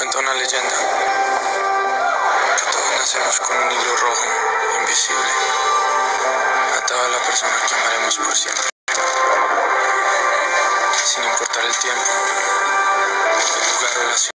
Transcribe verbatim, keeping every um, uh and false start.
cuenta una leyenda que todos nacemos con un hilo rojo, invisible, atado a la persona que amaremos por siempre, sin importar el tiempo, el lugar o la ciudad.